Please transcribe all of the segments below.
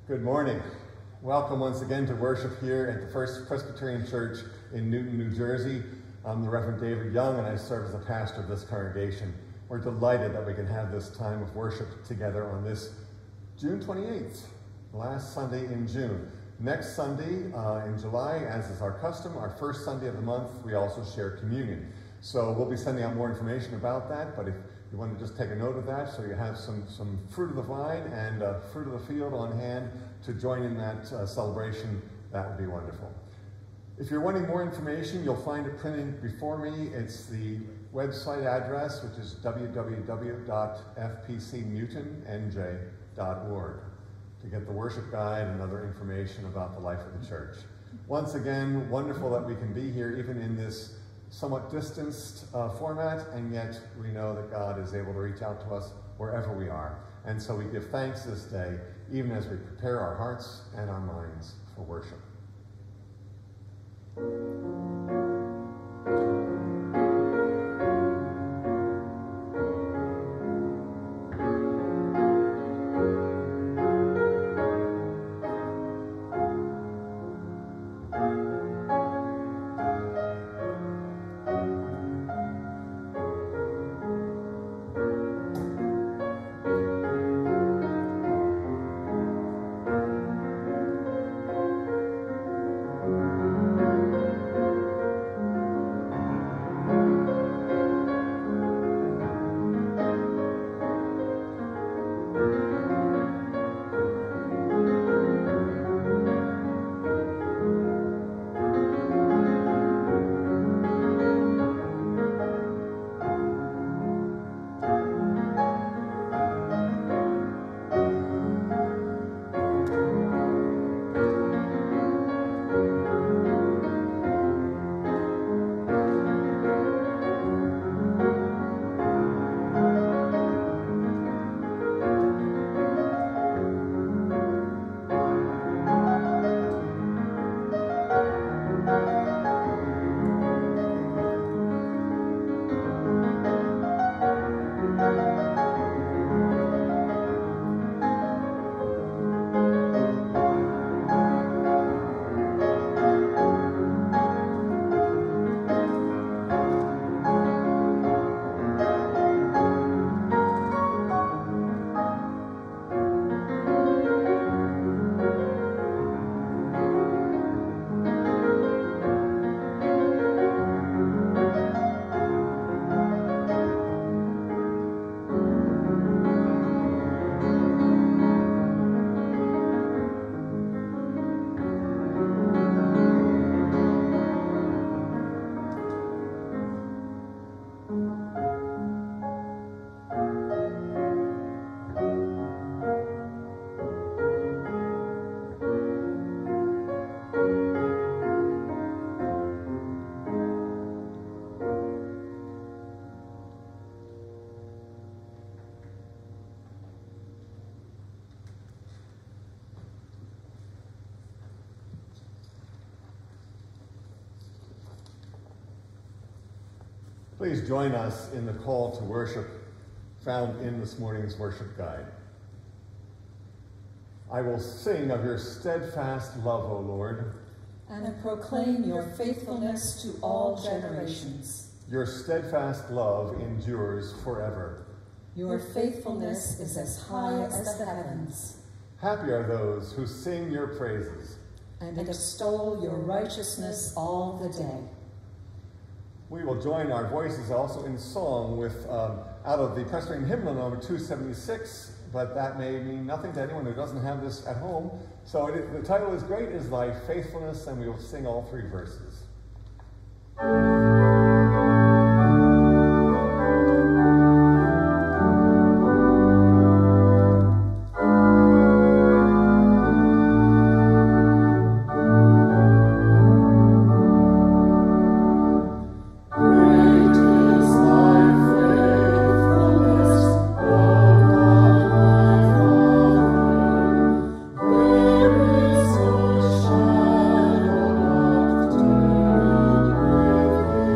Good morning. Welcome once again to worship here at the First Presbyterian Church in Newton, New Jersey. I'm the Reverend David Young, and I serve as the pastor of this congregation. We're delighted that we can have this time of worship together on this June 28th, last Sunday in June. Next Sunday in July, as is our custom, our first Sunday of the month, we also share communion. So we'll be sending out more information about that, but if you want to just take a note of that so you have some fruit of the vine and fruit of the field on hand to join in that celebration, that would be wonderful. If you're wanting more information, you'll find it printed before me. It's the website address, which is www.fpcnewtonnj.org, to get the worship guide and other information about the life of the church. Once again, wonderful that we can be here, even in this somewhat distanced format, and yet we know that God is able to reach out to us wherever we are. And so we give thanks this day, even as we prepare our hearts and our minds for worship. Please join us in the call to worship found in this morning's worship guide. I will sing of your steadfast love, O Lord, and proclaim your faithfulness to all generations. Your steadfast love endures forever. Your faithfulness is as high as the heavens. Happy are those who sing your praises and extol your righteousness all the day. We will join our voices also in song with out of the Presbyterian hymnal number 276, but that may mean nothing to anyone who doesn't have this at home. So the title is Great is Thy Faithfulness, and we will sing all three verses. There is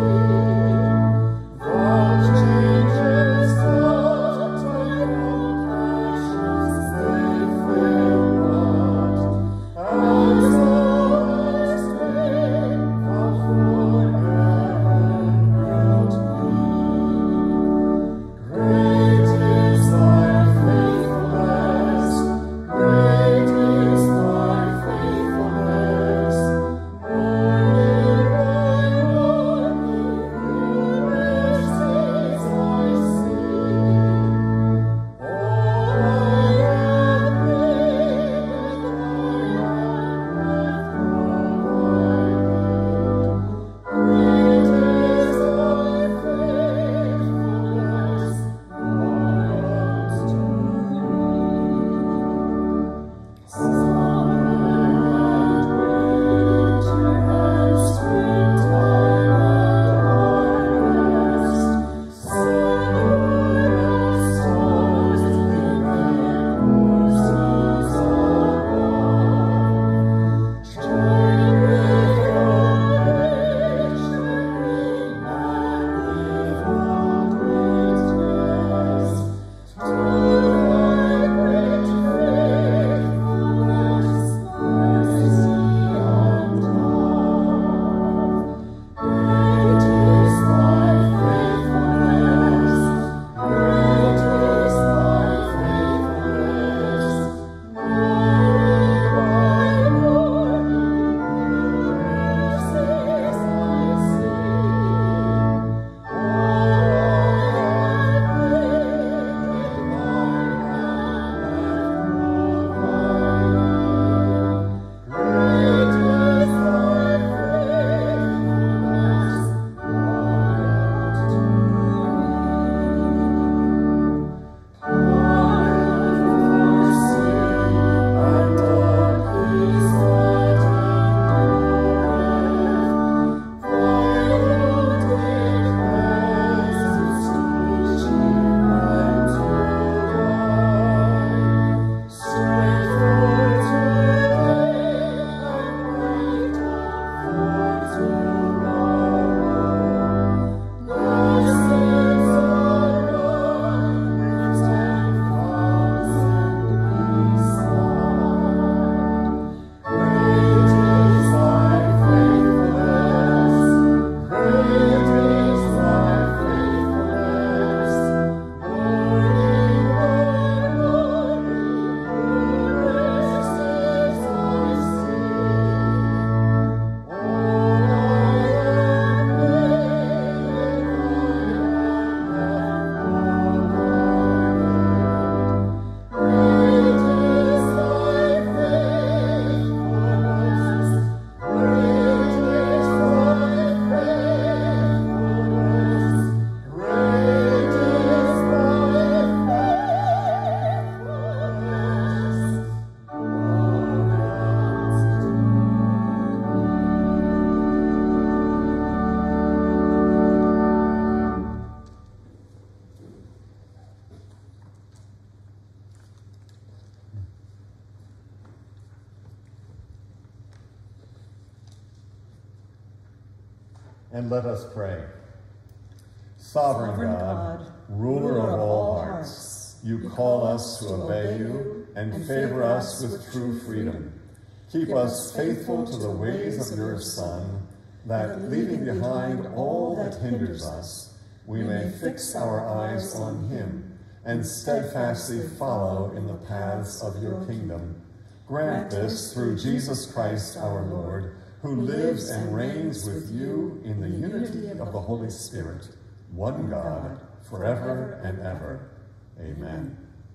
and let us pray. Sovereign God, ruler of all hearts, you call us to obey you and favor us with true freedom. Keep us faithful to the ways of your Son, that, leaving behind all that hinders us, we may fix our eyes on him and steadfastly follow in the paths of your kingdom. Grant this through Jesus Christ our Lord, who lives and reigns with you in the unity of the Holy Spirit, one God, forever and ever. Amen.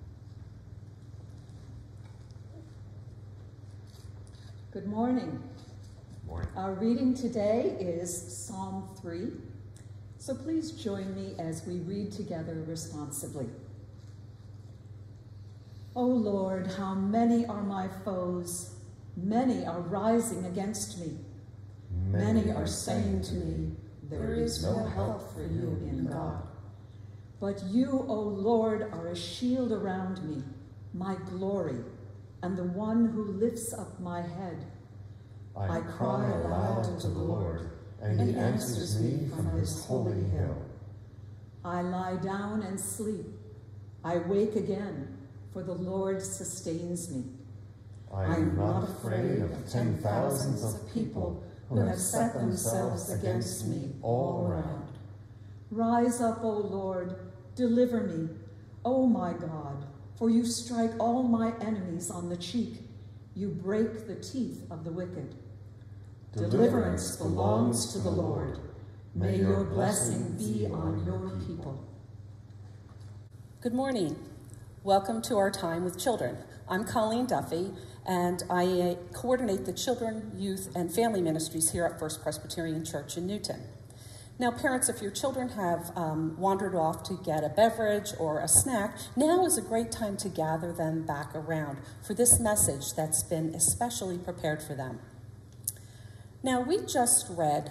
Good morning. Morning. Our reading today is Psalm 3. So please join me as we read together responsibly. O Lord, how many are my foes? Many are rising against me. Many are saying to me, there is no help for you in God. But you, O Lord, are a shield around me, my glory, and the one who lifts up my head. I cry aloud to the Lord, and he answers me from his holy hill. I lie down and sleep. I wake again, for the Lord sustains me. I am not afraid of 10,000s of people who have set themselves against me all around. Rise up, O Lord, deliver me, O my God, for you strike all my enemies on the cheek. You break the teeth of the wicked. Deliverance belongs to the Lord. May your blessing be on your people. Good morning. Welcome to our time with children. I'm Colleen Duffy, and I coordinate the children, youth, and family ministries here at First Presbyterian Church in Newton. Now, parents, if your children have wandered off to get a beverage or a snack, now is a great time to gather them back around for this message that's been especially prepared for them. Now, we just read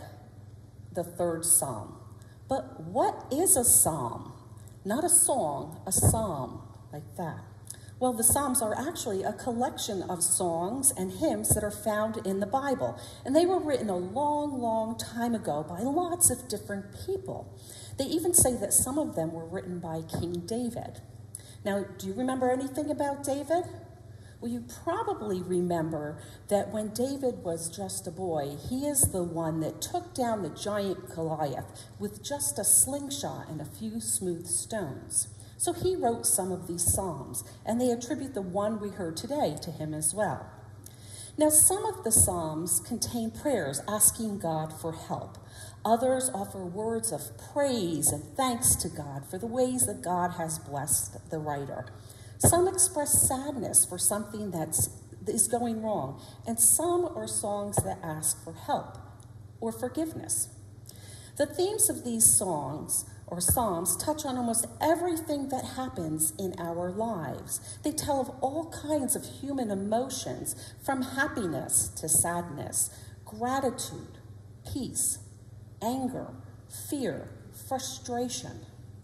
the 3rd Psalm, but what is a psalm? Not a song, a psalm, like that. Well, the Psalms are actually a collection of songs and hymns that are found in the Bible. And they were written a long, long time ago by lots of different people. They even say that some of them were written by King David. Now, do you remember anything about David? Well, you probably remember that when David was just a boy, he is the one that took down the giant Goliath with just a slingshot and a few smooth stones. So he wrote some of these psalms, and they attribute the one we heard today to him as well. Now, some of the psalms contain prayers asking God for help. Others offer words of praise and thanks to God for the ways that God has blessed the writer. Some express sadness for something that is going wrong, and some are songs that ask for help or forgiveness. The themes of these songs or psalms touch on almost everything that happens in our lives. They tell of all kinds of human emotions, from happiness to sadness, gratitude, peace, anger, fear, frustration.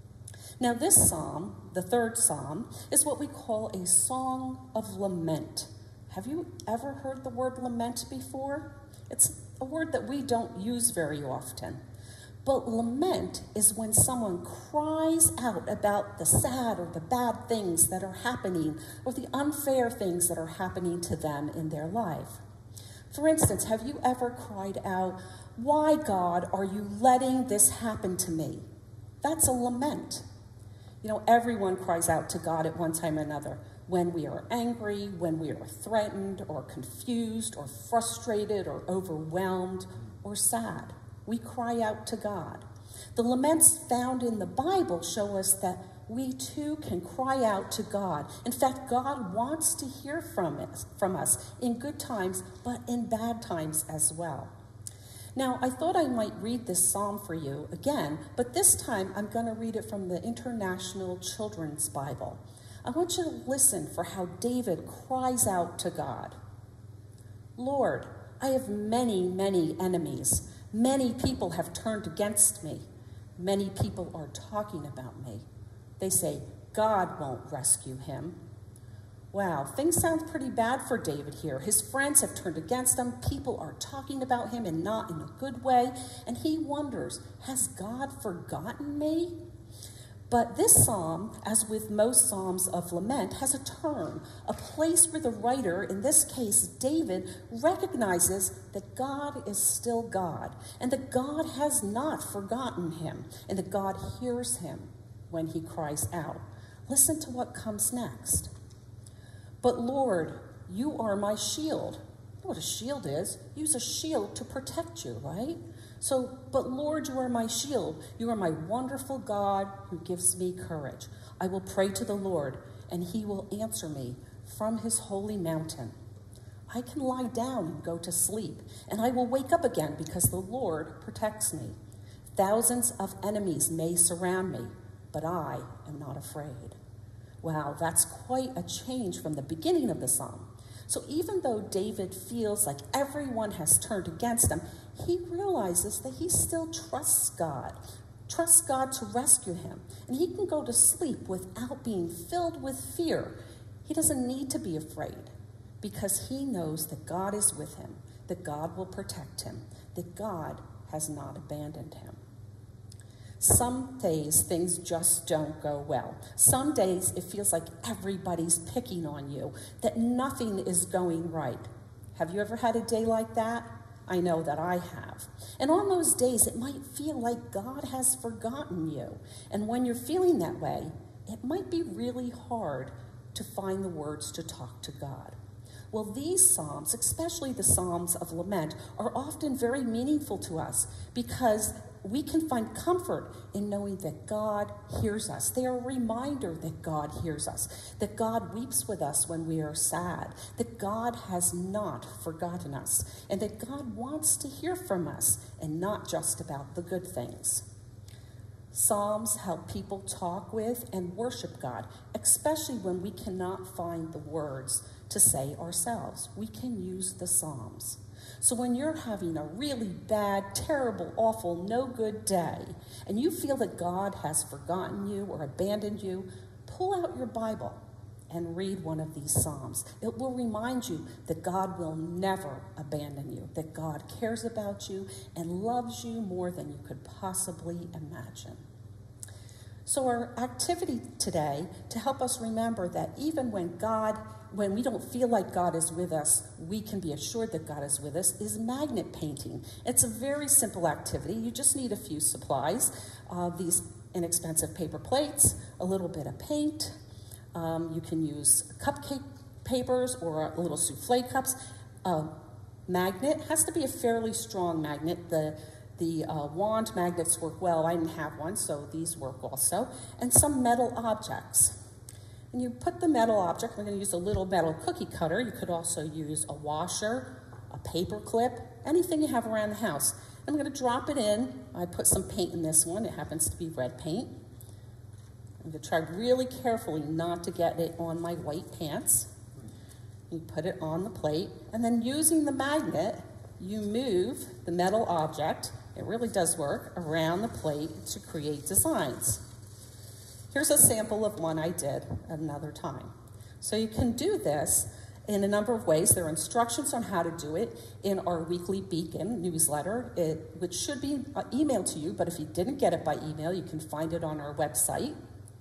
Now, this psalm, the 3rd Psalm, is what we call a song of lament. Have you ever heard the word lament before? It's a word that we don't use very often. But lament is when someone cries out about the sad or the bad things that are happening, or the unfair things that are happening to them in their life. For instance, have you ever cried out, "Why, God, are you letting this happen to me?" That's a lament. You know, everyone cries out to God at one time or another. When we are angry, when we are threatened or confused or frustrated or overwhelmed or sad, we cry out to God. The laments found in the Bible show us that we too can cry out to God. In fact, God wants to hear from us in good times, but in bad times as well. Now, I thought I might read this psalm for you again, but this time I'm going to read it from the International Children's Bible. I want you to listen for how David cries out to God. "Lord, I have many, many enemies. Many people have turned against me. Many people are talking about me. They say, God won't rescue him. Wow, things sound pretty bad for David here. His friends have turned against him. People are talking about him and not in a good way. And he wonders, has God forgotten me? But this psalm, as with most psalms of lament, has a turn, a place where the writer, in this case David, recognizes that God is still God, and that God has not forgotten him, and that God hears him when he cries out. Listen to what comes next. But Lord, you are my shield. You know what a shield is? Use a shield to protect you, right? So, but Lord, you are my shield. You are my wonderful God who gives me courage. I will pray to the Lord, and he will answer me from his holy mountain. I can lie down and go to sleep, and I will wake up again because the Lord protects me. Thousands of enemies may surround me, but I am not afraid. Wow, that's quite a change from the beginning of the psalm. So even though David feels like everyone has turned against him, he realizes that he still trusts God to rescue him. And he can go to sleep without being filled with fear. He doesn't need to be afraid because he knows that God is with him, that God will protect him, that God has not abandoned him. Some days things just don't go well. Some days it feels like everybody's picking on you, that nothing is going right. Have you ever had a day like that? I know that I have. And on those days, it might feel like God has forgotten you. And when you're feeling that way, it might be really hard to find the words to talk to God. Well, these psalms, especially the Psalms of Lament, are often very meaningful to us because we can find comfort in knowing that God hears us. They are a reminder that God hears us, that God weeps with us when we are sad, that God has not forgotten us, and that God wants to hear from us and not just about the good things. Psalms help people talk with and worship God, especially when we cannot find the words to say ourselves. We can use the Psalms. So when you're having a really bad, terrible, awful, no good day, and you feel that God has forgotten you or abandoned you, pull out your Bible and read one of these Psalms. It will remind you that God will never abandon you, that God cares about you and loves you more than you could possibly imagine. So our activity today, to help us remember that even when we don't feel like God is with us, we can be assured that God is with us, is magnet painting. It's a very simple activity. You just need a few supplies, these inexpensive paper plates, a little bit of paint. You can use cupcake papers or little souffle cups. Magnet has to be a fairly strong magnet. The wand magnets work well. I didn't have one, so these work also. And some metal objects. And you put the metal object, we're going to use a little metal cookie cutter. You could also use a washer, a paper clip, anything you have around the house. I'm going to drop it in. I put some paint in this one. It happens to be red paint. I'm going to try really carefully not to get it on my white pants. You put it on the plate, and then using the magnet, you move the metal object, it really does work, around the plate to create designs. Here's a sample of one I did another time. So you can do this in a number of ways. There are instructions on how to do it in our weekly Beacon newsletter, which should be emailed to you, but if you didn't get it by email, you can find it on our website.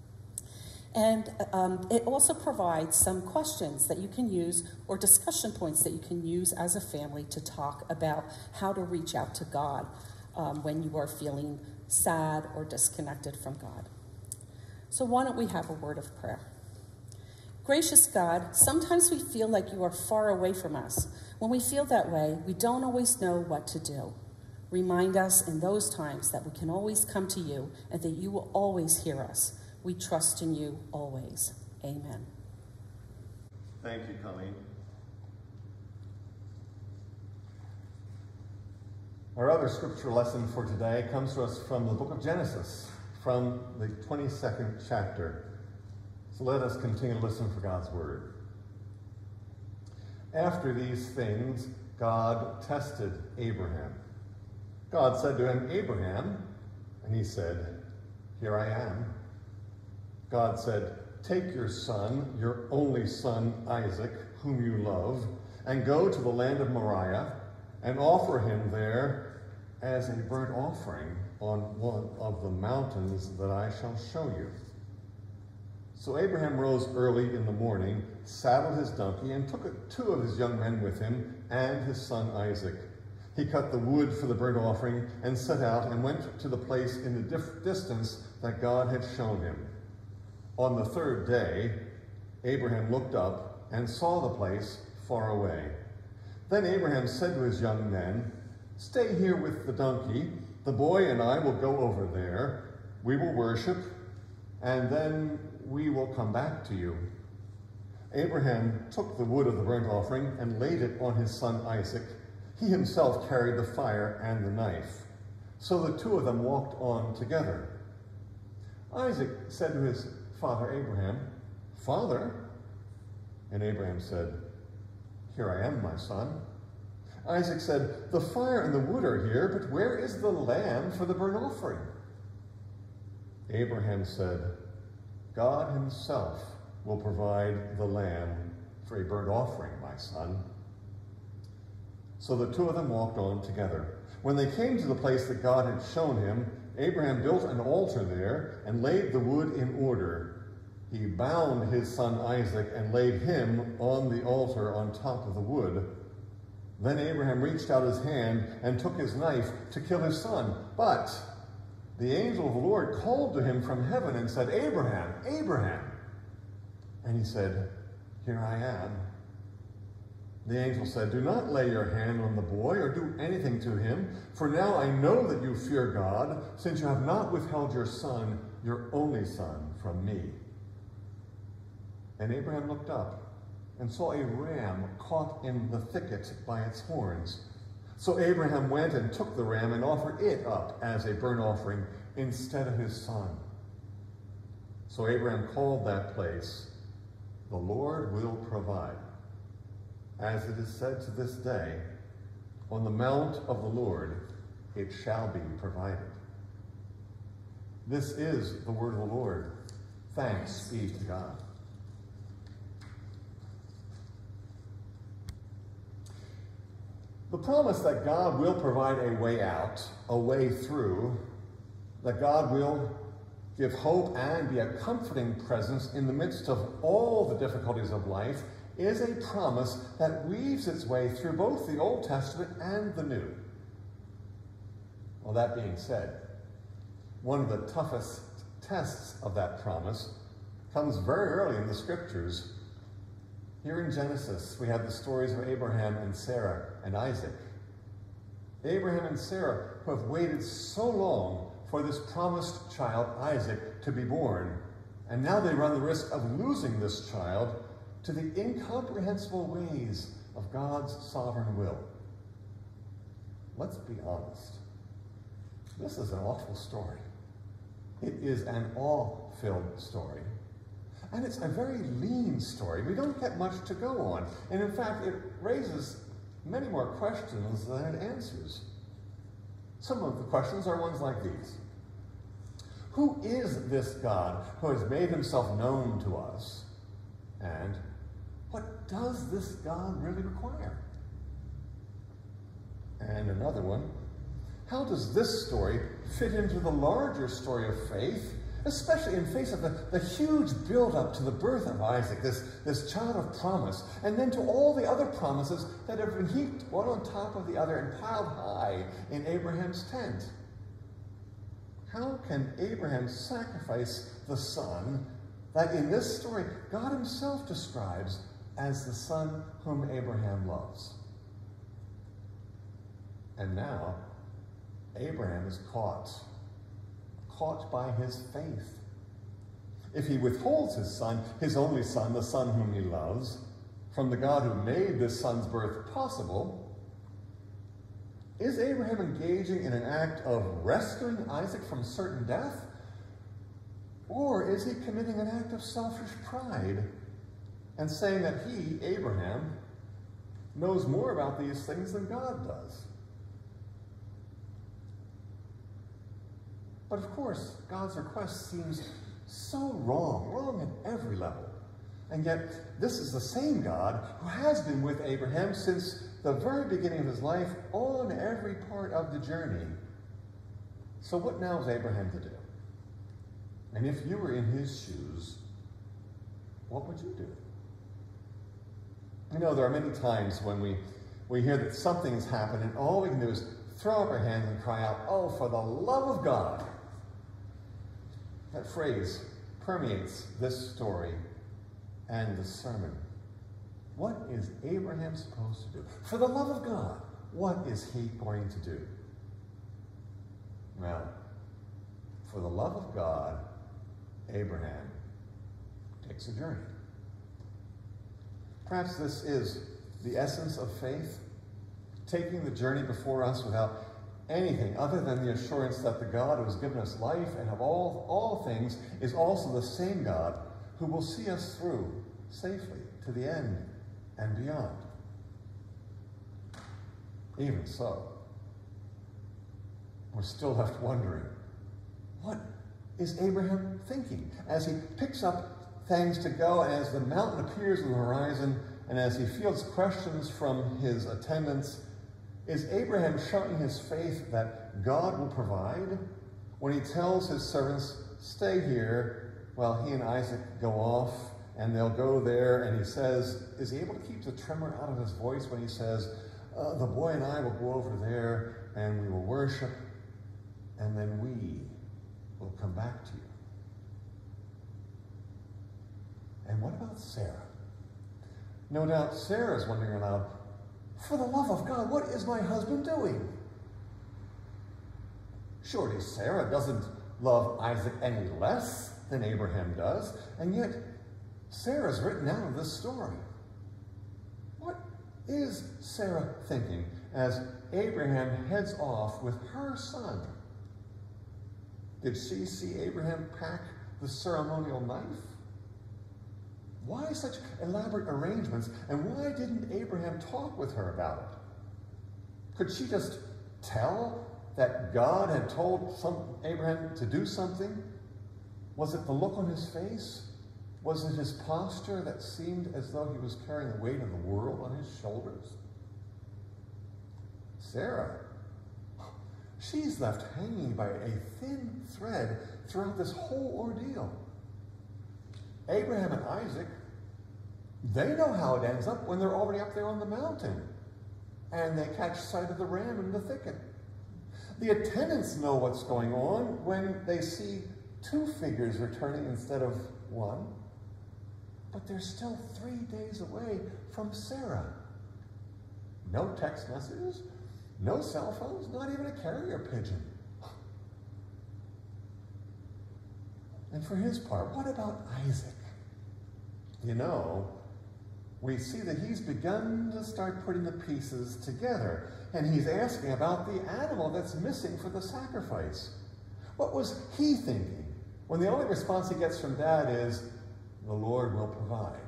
And it also provides some questions that you can use or discussion points that you can use as a family to talk about how to reach out to God when you are feeling sad or disconnected from God. So why don't we have a word of prayer? Gracious God, sometimes we feel like you are far away from us. When we feel that way, we don't always know what to do. Remind us in those times that we can always come to you and that you will always hear us. We trust in you always. Amen. Thank you, Colleen. Our other scripture lesson for today comes to us from the book of Genesis, from the 22nd chapter. So let us continue to listen for God's word. After these things, God tested Abraham. God said to him, Abraham, and he said, Here I am. God said, "Take your son, your only son Isaac, whom you love, and go to the land of Moriah and offer him there as a burnt offering on one of the mountains that I shall show you." So Abraham rose early in the morning, saddled his donkey, and took 2 of his young men with him and his son Isaac. He cut the wood for the burnt offering and set out and went to the place in the distance that God had shown him. On the 3rd day, Abraham looked up and saw the place far away. Then Abraham said to his young men, "Stay here with the donkey. The boy and I will go over there. We will worship, and then we will come back to you." Abraham took the wood of the burnt offering and laid it on his son Isaac. He himself carried the fire and the knife. So the 2 of them walked on together. Isaac said to his father Abraham, "Father?" And Abraham said, "Here I am, my son." Isaac said, "The fire and the wood are here, but where is the lamb for the burnt offering?" Abraham said, "God himself will provide the lamb for a burnt offering, my son." So the 2 of them walked on together. When they came to the place that God had shown him, Abraham built an altar there and laid the wood in order. He bound his son Isaac and laid him on the altar on top of the wood. Then Abraham reached out his hand and took his knife to kill his son. But the angel of the Lord called to him from heaven and said, "Abraham, Abraham." And he said, "Here I am." The angel said, "Do not lay your hand on the boy or do anything to him, for now I know that you fear God, since you have not withheld your son, your only son, from me." And Abraham looked up and saw a ram caught in the thicket by its horns. So Abraham went and took the ram and offered it up as a burnt offering instead of his son. So Abraham called that place, "The Lord will provide." As it is said to this day, "On the mount of the Lord it shall be provided." This is the word of the Lord. Thanks be to God. The promise that God will provide a way out, a way through, that God will give hope and be a comforting presence in the midst of all the difficulties of life, is a promise that weaves its way through both the Old Testament and the New. Well, that being said, one of the toughest tests of that promise comes very early in the Scriptures. Here in Genesis, we have the stories of Abraham and Sarah and Isaac. Abraham and Sarah, who have waited so long for this promised child, Isaac, to be born, and now they run the risk of losing this child to the incomprehensible ways of God's sovereign will. Let's be honest. This is an awful story. It is an awe-filled story. And it's a very lean story. We don't get much to go on. And in fact, it raises many more questions than it answers. Some of the questions are ones like these. Who is this God who has made himself known to us? And what does this God really require? And another one, how does this story fit into the larger story of faith, especially in face of the huge build-up to the birth of Isaac, this child of promise, and then to all the other promises that have been heaped one on top of the other and piled high in Abraham's tent? How can Abraham sacrifice the son that in this story God himself describes as the son whom Abraham loves? And now, Abraham is caught by his faith. If he withholds his son, his only son, the son whom he loves, from the God who made this son's birth possible, is Abraham engaging in an act of rescuing Isaac from certain death? Or is he committing an act of selfish pride and saying that he, Abraham, knows more about these things than God does? But of course, God's request seems So wrong at every level. And yet, this is the same God who has been with Abraham since the very beginning of his life on every part of the journey. So what now is Abraham to do? And if you were in his shoes, what would you do? You know, there are many times when we hear that something has happened and all we can do is throw up our hands and cry out, "Oh, for the love of God." That phrase permeates this story and the sermon. What is Abraham supposed to do? For the love of God, what is he going to do? Well, for the love of God, Abraham takes a journey. Perhaps this is the essence of faith, taking the journey before us without anything other than the assurance that the God who has given us life and of all things is also the same God who will see us through safely to the end and beyond. Even so, we're still left wondering, what is Abraham thinking as he picks up things to go, and as the mountain appears on the horizon, and as he fields questions from his attendants? Is Abraham showing his faith that God will provide when he tells his servants, "Stay here," while he and Isaac go off, and they'll go there, and he says, is he able to keep the tremor out of his voice when he says, "The boy and I will go over there, and we will worship, and then we will come back to you"? And what about Sarah? No doubt Sarah's wondering aloud, "For the love of God, what is my husband doing?" Surely Sarah doesn't love Isaac any less than Abraham does, and yet Sarah's written out of this story. What is Sarah thinking as Abraham heads off with her son? Did she see Abraham pack the ceremonial knife? Why such elaborate arrangements, and why didn't Abraham talk with her about it? Could she just tell that God had told Abraham to do something? Was it the look on his face? Was it his posture that seemed as though he was carrying the weight of the world on his shoulders? Sarah, she's left hanging by a thin thread throughout this whole ordeal. Abraham and Isaac, they know how it ends up when they're already up there on the mountain and they catch sight of the ram in the thicket. The attendants know what's going on when they see two figures returning instead of one, but they're still 3 days away from Sarah. No text messages, no cell phones, not even a carrier pigeon. And for his part, what about Isaac? You know, we see that he's begun to start putting the pieces together, and he's asking about the animal that's missing for the sacrifice. What was he thinking when the only response he gets from Dad is, "The Lord will provide"?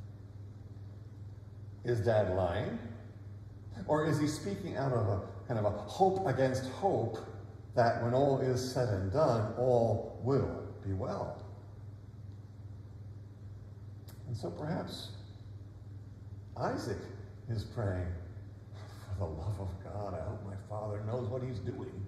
Is Dad lying? Or is he speaking out of a kind of a hope against hope that when all is said and done, all will be well? And so perhaps Isaac is praying, "For the love of God, I hope my father knows what he's doing."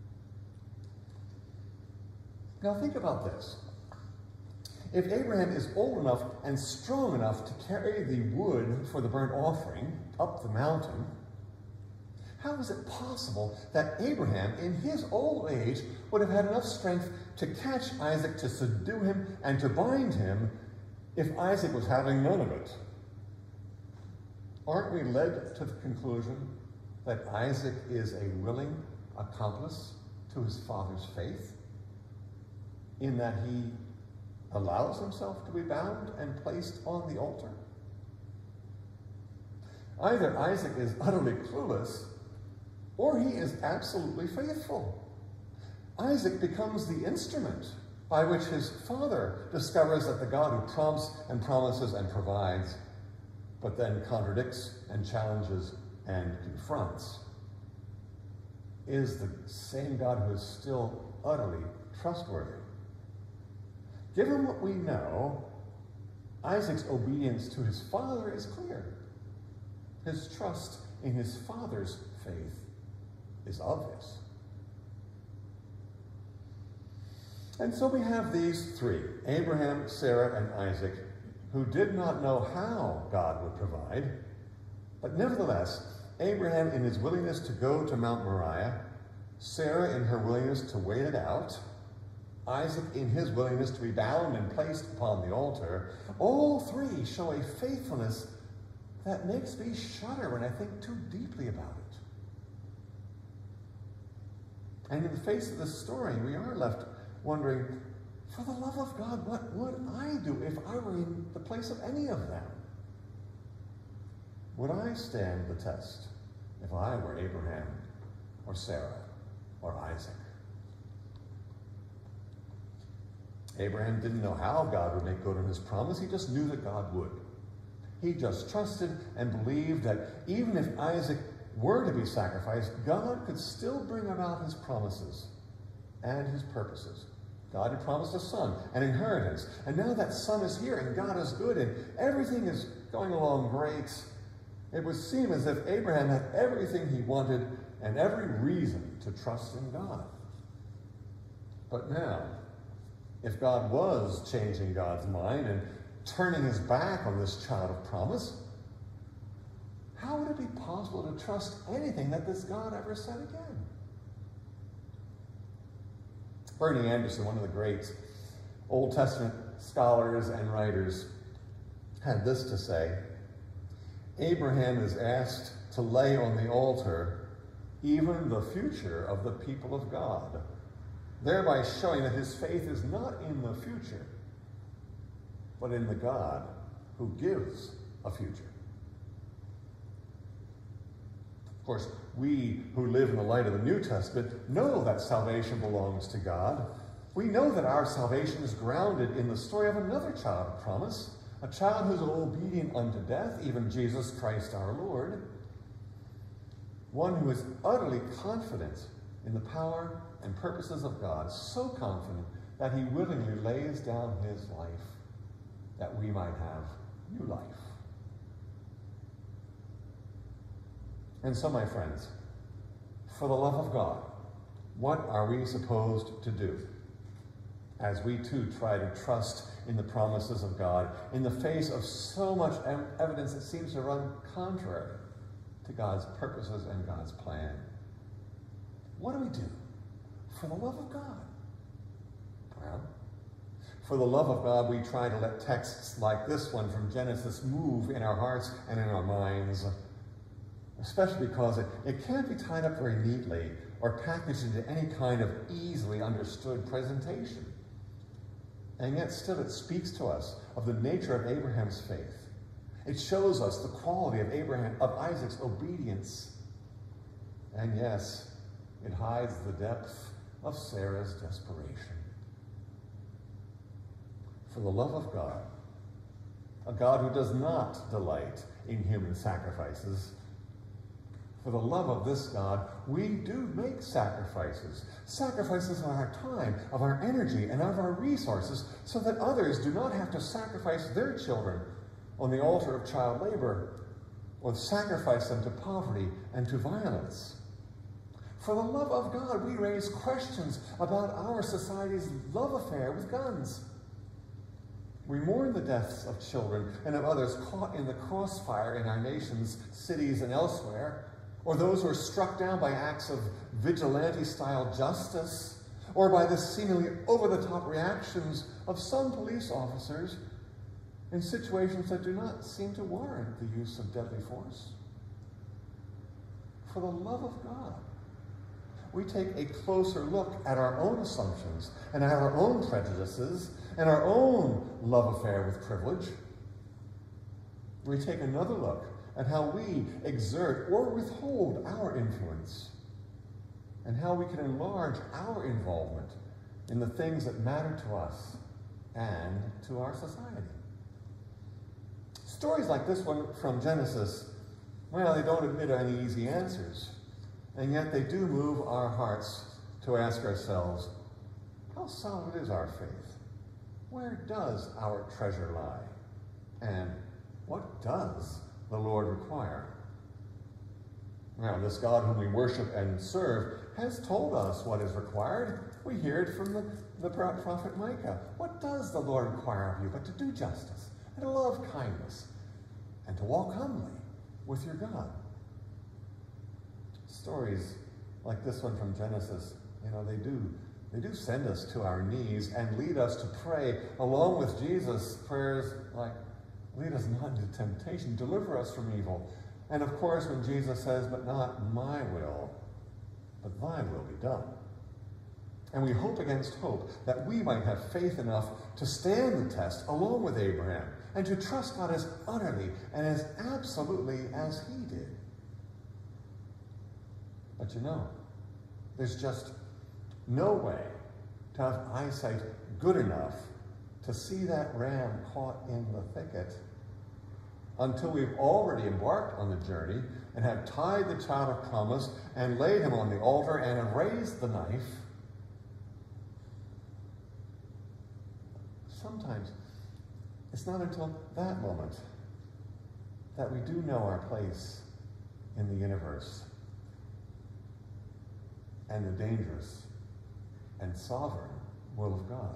Now think about this. If Abraham is old enough and strong enough to carry the wood for the burnt offering up the mountain, how is it possible that Abraham, in his old age, would have had enough strength to catch Isaac, to subdue him, and to bind him if Isaac was having none of it? Aren't we led to the conclusion that Isaac is a willing accomplice to his father's faith, in that he allows himself to be bound and placed on the altar? Either Isaac is utterly clueless, or he is absolutely faithful. Isaac becomes the instrument by which his father discovers that the God who prompts and promises and provides, but then contradicts and challenges and confronts, is the same God who is still utterly trustworthy. Given what we know, Isaac's obedience to his father is clear. His trust in his father's faith is obvious. And so we have these three, Abraham, Sarah, and Isaac, who did not know how God would provide, but nevertheless, Abraham in his willingness to go to Mount Moriah, Sarah in her willingness to wait it out, Isaac in his willingness to be bound and placed upon the altar, all three show a faithfulness that makes me shudder when I think too deeply about it. And in the face of this story, we are left wondering, for the love of God, what would I do if I were in the place of any of them? Would I stand the test if I were Abraham or Sarah or Isaac? Abraham didn't know how God would make good on his promise. He just knew that God would. He just trusted and believed that even if Isaac were to be sacrificed, God could still bring about his promises and his purposes. God had promised a son, an inheritance, and now that son is here and God is good and everything is going along great. It would seem as if Abraham had everything he wanted and every reason to trust in God. But now, if God was changing God's mind and turning his back on this child of promise, how would it be possible to trust anything that this God ever said again? Bernie Anderson, one of the great Old Testament scholars and writers, had this to say: Abraham is asked to lay on the altar even the future of the people of God, thereby showing that his faith is not in the future, but in the God who gives a future. Of course, we who live in the light of the New Testament know that salvation belongs to God. We know that our salvation is grounded in the story of another child of promise, a child who is obedient unto death, even Jesus Christ our Lord, one who is utterly confident in the power and purposes of God, so confident that he willingly lays down his life that we might have new life. And so, my friends, for the love of God, what are we supposed to do as we too try to trust in the promises of God in the face of so much evidence that seems to run contrary to God's purposes and God's plan? What do we do for the love of God? Well, for the love of God, we try to let texts like this one from Genesis move in our hearts and in our minds, especially because it can't be tied up very neatly or packaged into any kind of easily understood presentation. And yet still it speaks to us of the nature of Abraham's faith. It shows us the quality of Isaac's obedience. And yes, it hides the depth of Sarah's desperation. For the love of God, a God who does not delight in human sacrifices, for the love of this God, we do make sacrifices. Sacrifices of our time, of our energy, and of our resources, so that others do not have to sacrifice their children on the altar of child labor, or sacrifice them to poverty and to violence. For the love of God, we raise questions about our society's love affair with guns. We mourn the deaths of children and of others caught in the crossfire in our nation's cities and elsewhere, or those who are struck down by acts of vigilante-style justice, or by the seemingly over-the-top reactions of some police officers in situations that do not seem to warrant the use of deadly force. For the love of God, we take a closer look at our own assumptions and at our own prejudices and our own love affair with privilege. We take another look at how we exert or withhold our influence and how we can enlarge our involvement in the things that matter to us and to our society. Stories like this one from Genesis, well, they don't admit any easy answers, and yet they do move our hearts to ask ourselves, how solid is our faith? where does our treasure lie? And what does the Lord require? Now, this God whom we worship and serve has told us what is required. We hear it from the prophet Micah. What does the Lord require of you but to do justice, and to love kindness, and to walk humbly with your God? Stories like this one from Genesis, they do send us to our knees and lead us to pray along with Jesus prayers like, lead us not into temptation, deliver us from evil. And of course, when Jesus says, but not my will, but thy will be done. And we hope against hope that we might have faith enough to stand the test along with Abraham and to trust God as utterly and as absolutely as he did. But there's just no way to have eyesight good enough to see that ram caught in the thicket until we've already embarked on the journey and have tied the child of promise and laid him on the altar and have raised the knife. Sometimes it's not until that moment that we do know our place in the universe and the dangerous and sovereign will of God.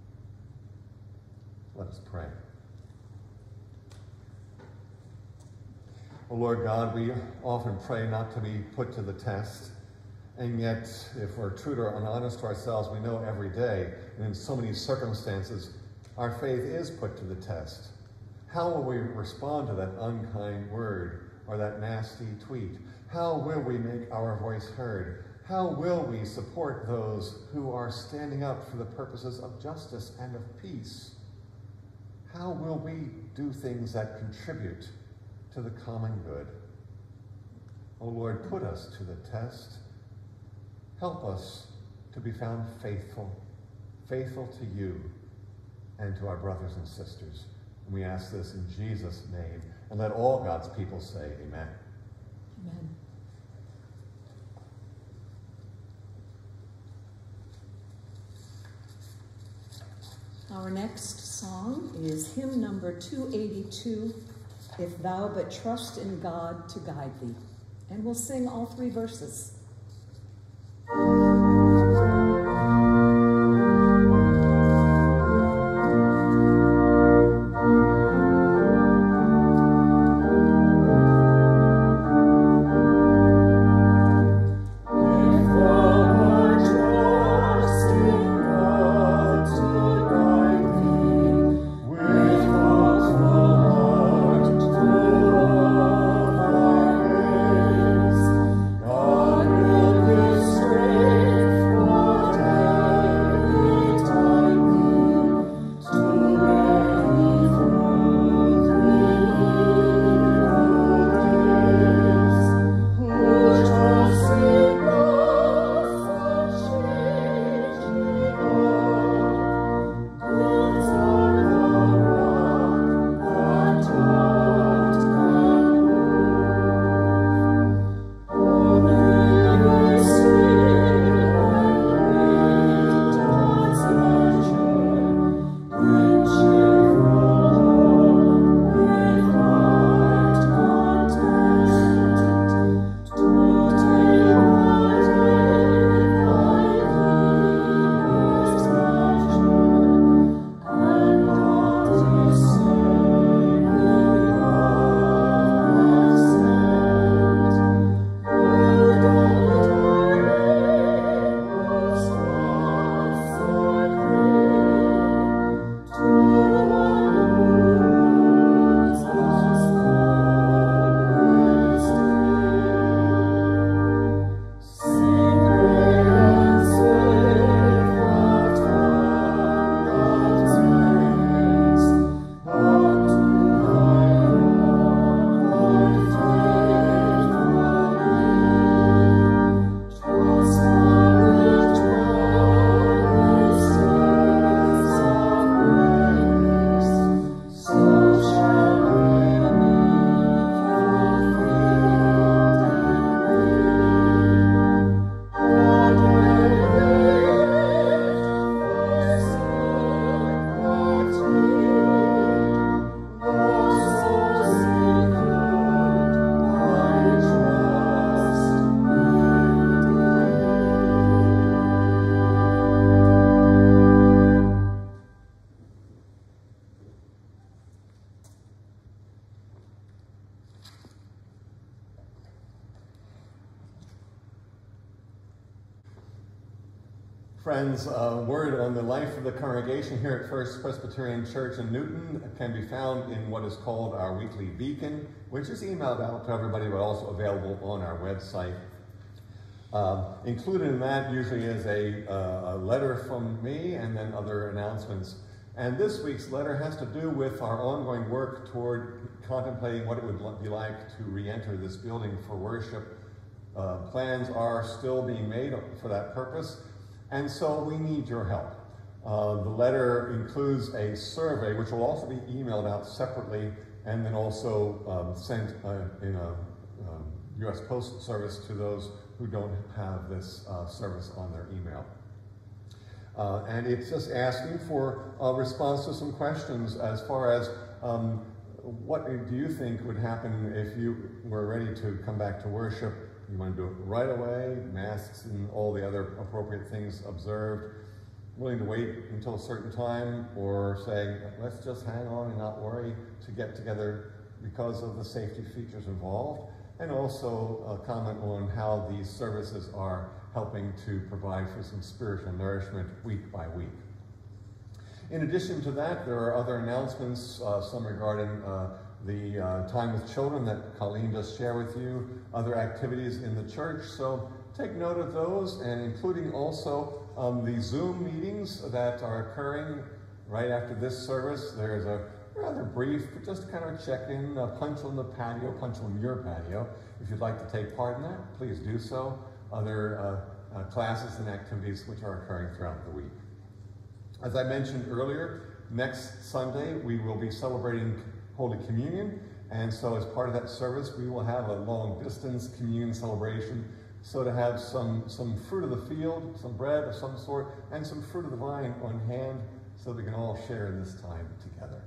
Let us pray. Oh Lord God, we often pray not to be put to the test, and yet if we're true to and honest to ourselves, we know every day, and in so many circumstances, our faith is put to the test. How will we respond to that unkind word or that nasty tweet? How will we make our voice heard? How will we support those who are standing up for the purposes of justice and of peace? How will we do things that contribute to the common good? Oh Lord, put us to the test. Help us to be found faithful to you and to our brothers and sisters. And we ask this in Jesus' name. And let all God's people say amen. Amen. Our next song is hymn number 282, If Thou But Trust in God to Guide Thee. And we'll sing all three verses. God will give strength. Friends, word on the life of the congregation here at First Presbyterian Church in Newton can be found in what is called our weekly beacon, which is emailed out to everybody, but also available on our website. Included in that usually is a letter from me and then other announcements. And this week's letter has to do with our ongoing work toward contemplating what it would be like to re-enter this building for worship. Plans are still being made for that purpose. And so we need your help. The letter includes a survey, which will also be emailed out separately and then also sent in a U.S. Postal Service to those who don't have this service on their email. And it's just asking for a response to some questions as far as what do you think would happen if you were ready to come back to worship? You want to do it right away, masks and all the other appropriate things observed, willing to wait until a certain time, or saying, let's just hang on and not worry to get together because of the safety features involved, and also a comment on how these services are helping to provide for some spiritual nourishment week by week. In addition to that, there are other announcements, some regarding the time with children that Colleen just shared with you, other activities in the church. So take note of those, and including also the Zoom meetings that are occurring right after this service. There's a rather brief, but just kind of check in, punch on the patio, punch on your patio. If you'd like to take part in that, please do so. Other classes and activities which are occurring throughout the week. As I mentioned earlier, next Sunday we will be celebrating Holy Communion, and so as part of that service we will have a long distance communion celebration. So to have some fruit of the field, some bread of some sort, and some fruit of the vine on hand so we can all share in this time together.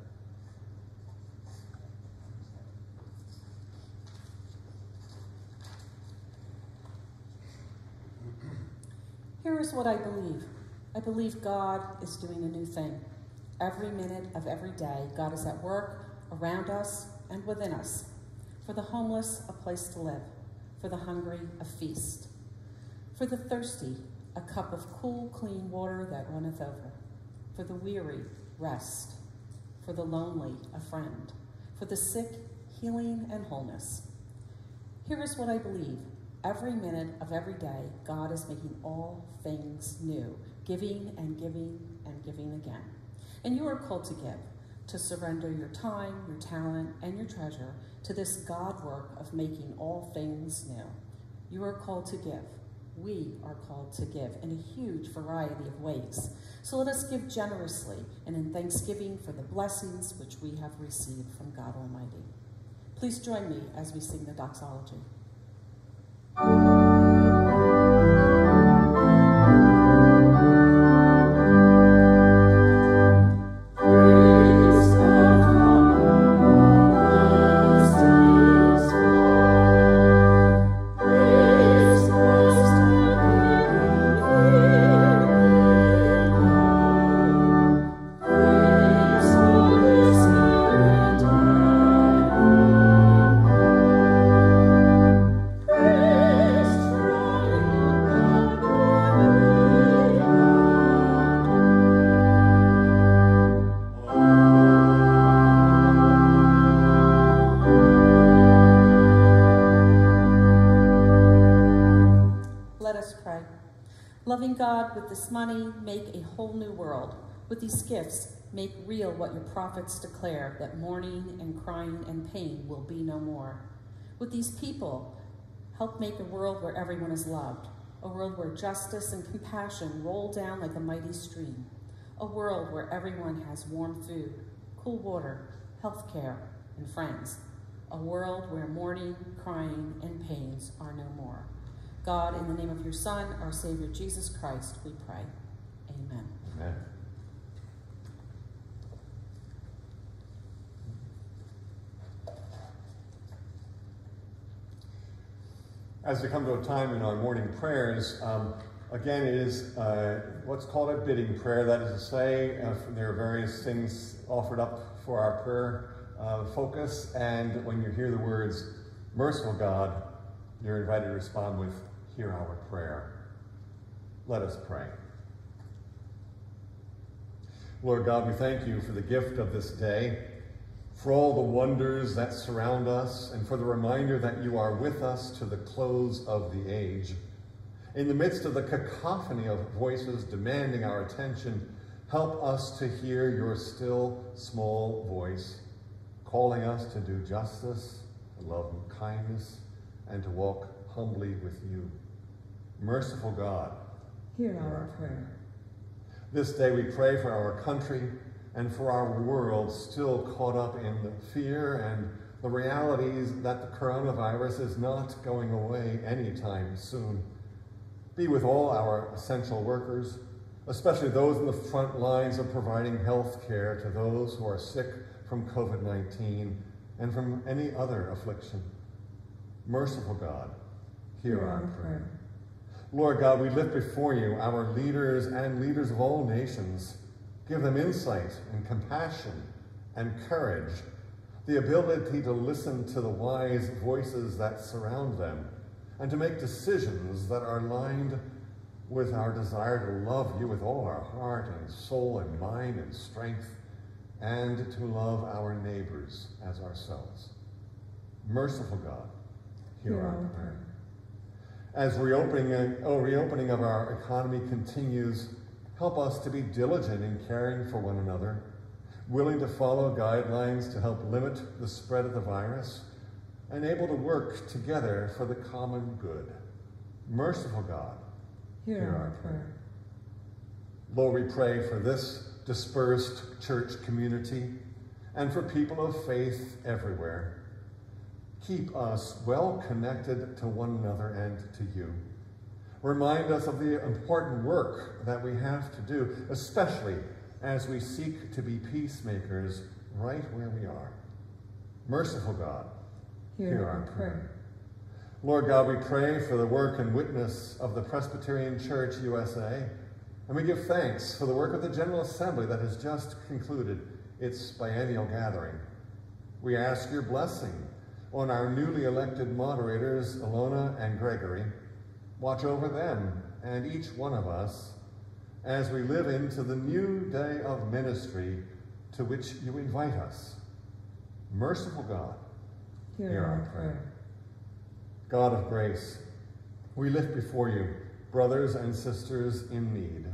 Here is what I believe. I believe God is doing a new thing. Every minute of every day, God is at work around us and within us. For the homeless, a place to live. For the hungry, a feast. For the thirsty, a cup of cool, clean water that runneth over. For the weary, rest. For the lonely, a friend. For the sick, healing and wholeness. Here is what I believe. Every minute of every day, God is making all things new, giving and giving and giving again. And you are called to give, to surrender your time, your talent, and your treasure to this God work of making all things new. You are called to give. We are called to give in a huge variety of ways. So let us give generously and in thanksgiving for the blessings which we have received from God Almighty. Please join me as we sing the doxology. Loving God, with this money, make a whole new world. With these gifts, make real what your prophets declare, that mourning and crying and pain will be no more. With these people, help make a world where everyone is loved, a world where justice and compassion roll down like a mighty stream, a world where everyone has warm food, cool water, health care, and friends, a world where mourning, crying, and pains are no more. God, in the name of your Son, our Savior, Jesus Christ, we pray. Amen. Amen. As we come to a time in our morning prayers, again, it is what's called a bidding prayer. That is to say, there are various things offered up for our prayer focus, and when you hear the words, merciful God, you're invited to respond with, hear our prayer. Let us pray. Lord God, we thank you for the gift of this day, for all the wonders that surround us, and for the reminder that you are with us to the close of the age. In the midst of the cacophony of voices demanding our attention, help us to hear your still, small voice, calling us to do justice, to love and kindness, and to walk humbly with you. Merciful God, hear our prayer. This day we pray for our country and for our world still caught up in the fear and the realities that the coronavirus is not going away anytime soon. Be with all our essential workers, especially those in the front lines of providing health care to those who are sick from COVID-19 and from any other affliction. Merciful God, hear our prayer. Lord God, we lift before you our leaders and leaders of all nations. Give them insight and compassion and courage, the ability to listen to the wise voices that surround them, and to make decisions that are aligned with our desire to love you with all our heart and soul and mind and strength, and to love our neighbors as ourselves. Merciful God, hear our prayer. As reopening of our economy continues, help us to be diligent in caring for one another, willing to follow guidelines to help limit the spread of the virus, and able to work together for the common good. Merciful God, hear our prayer. Lord, we pray for this dispersed church community and for people of faith everywhere. Keep us well connected to one another and to you. Remind us of the important work that we have to do, especially as we seek to be peacemakers right where we are. Merciful God, hear our prayer. Lord God, we pray for the work and witness of the Presbyterian Church USA, and we give thanks for the work of the General Assembly that has just concluded its biennial gathering. We ask your blessing on our newly elected moderators, Ilona and Gregory. Watch over them and each one of us as we live into the new day of ministry to which you invite us. Merciful God, hear our prayer. God of grace, we lift before you brothers and sisters in need,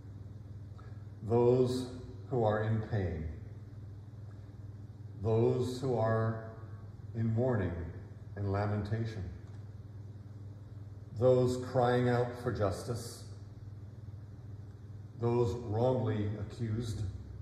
those who are in pain, those who are in mourning and lamentation, those crying out for justice, those wrongly accused,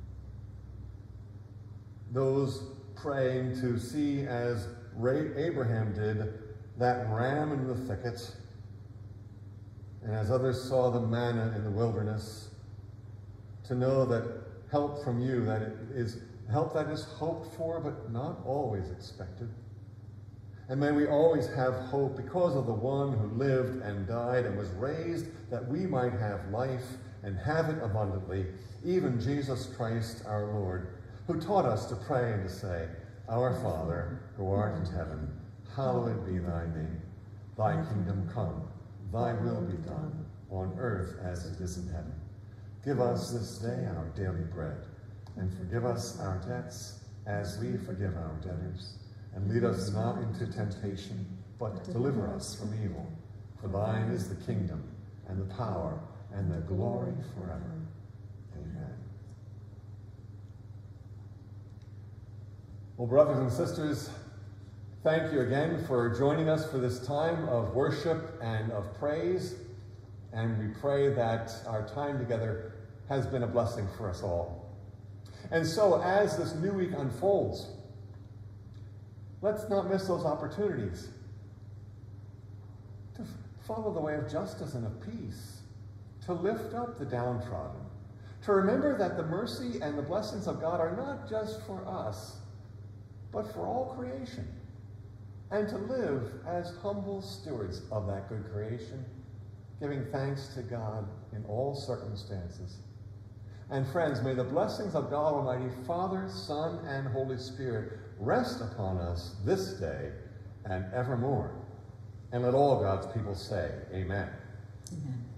those praying to see, as Abraham did, that ram in the thicket, and as others saw the manna in the wilderness, to know that help from you, that it is help that is hoped for but not always expected. And may we always have hope because of the one who lived and died and was raised that we might have life and have it abundantly, even Jesus Christ our Lord, who taught us to pray and to say, Our Father, who art in heaven, hallowed be thy name. Thy kingdom come, thy will be done, on earth as it is in heaven. Give us this day our daily bread, and forgive us our debts as we forgive our debtors. And lead us not into temptation, but deliver us from evil. For thine is the kingdom, and the power, and the glory forever. Amen. Well, brothers and sisters, thank you again for joining us for this time of worship and of praise. And we pray that our time together has been a blessing for us all. And so as this new week unfolds, let's not miss those opportunities to follow the way of justice and of peace, to lift up the downtrodden, to remember that the mercy and the blessings of God are not just for us, but for all creation, and to live as humble stewards of that good creation, giving thanks to God in all circumstances. And friends, may the blessings of God Almighty, Father, Son, and Holy Spirit rest upon us this day and evermore. And let all God's people say, Amen. Amen.